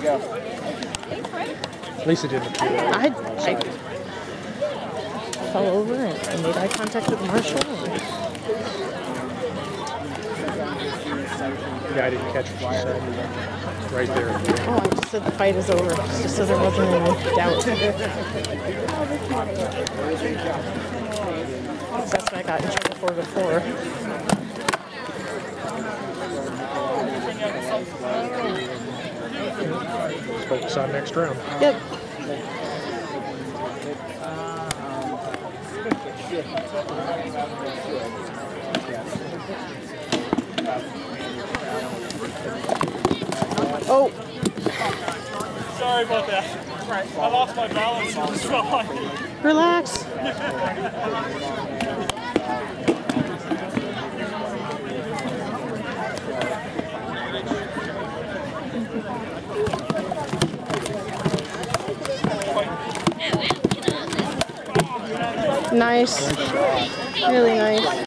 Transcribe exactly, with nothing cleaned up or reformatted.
At least it didn't appear. I, I fell over and I made eye contact with Marshall. Yeah, I didn't catch what she said. Right there. Oh, I just said the fight is over, just so there wasn't any doubt. That's what I got in trouble for before. Let's focus on next round. Yep. Oh. Sorry about that. I lost my balance on the spot. Relax. Nice. Really nice.